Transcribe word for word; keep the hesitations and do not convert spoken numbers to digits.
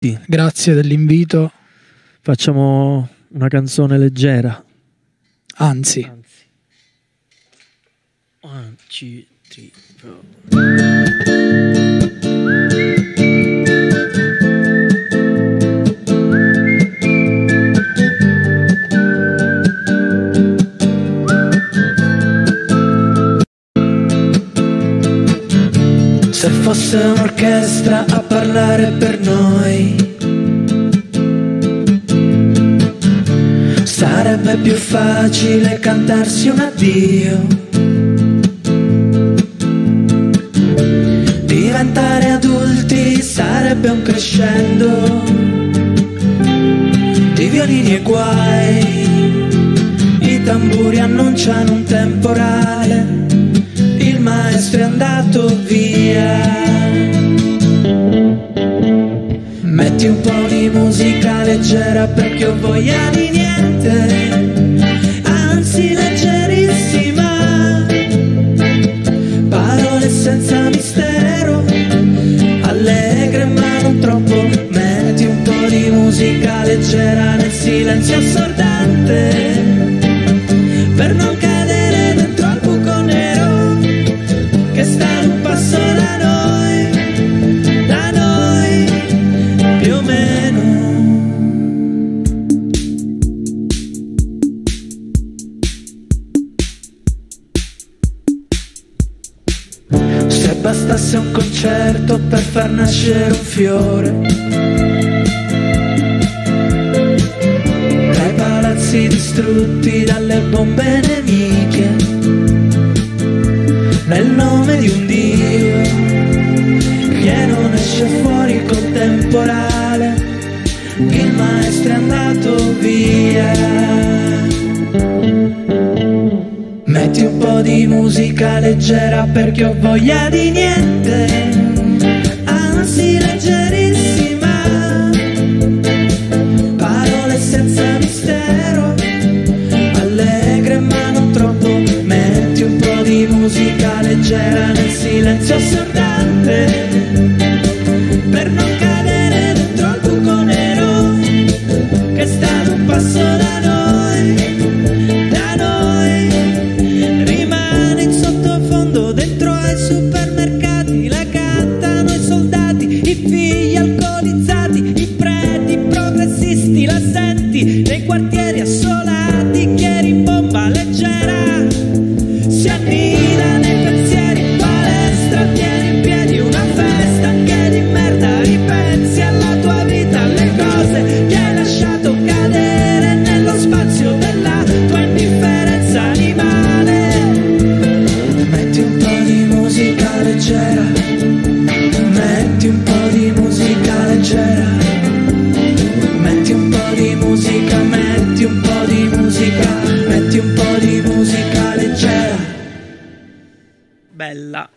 tutti. Grazie dell'invito. Facciamo una canzone leggera. Anzi. Anzi. One, two, three, four. Se fosse un'orchestra a parlare per noi, sarebbe più facile cantarsi un addio. Diventare adulti sarebbe un crescendo di violini e guai. I tamburi annunciano un temporale, il maestro è andato via. Metti un po' di musica leggera perché ho voglia di niente, anzi leggerissima. Parole senza mistero, allegre ma non troppo. Metti un po' di musica leggera nel silenzio assordante, per non cadere dentro al buco nero che sta ad un passo da noi, da noi più o meno. Se bastasse un concerto per far nascere un fiore, tra i palazzi distrutti dalle bombe nemiche, nel nome di un Dio che non esce fuori col temporale, il maestro è andato via. Metti un po' di musica leggera perché ho voglia di niente, anzi leggerissima. Parole senza mistero, allegre ma non troppo. Metti un po' di musica leggera nel silenzio assordante, per non cadere dentro al buco nero che sta ad un passo da noi, da noi. Rimane in sottofondo dentro ai supermercati, la cantano i soldati, i figli alcolizzati, i preti progressisti, la senti nei quartieri assolati che rimbomba leggera, si annida nei pensieri in palestra, tieni in piedi una festa anche di merda, ripensi alla tua vita, alle cose che hai lasciato cadere nello spazio della tua indifferenza animale. Metti un po' di musica leggera, metti un po' di musica leggera, metti un po' di musica, metti un po' di musica, metti un po' di musica leggera. Bella.